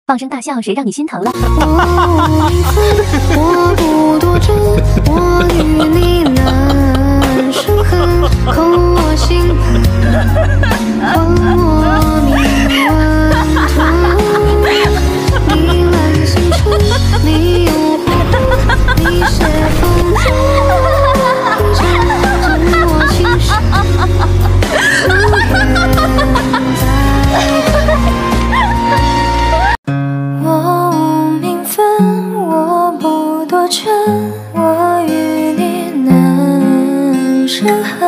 放声大笑，谁让你心疼了？ 我不多真，我与你难生恨，空我心盼，换我命万途。你揽星辰，你诱惑，你写风中，知我情深，无缘我不多真，我与你难生恨。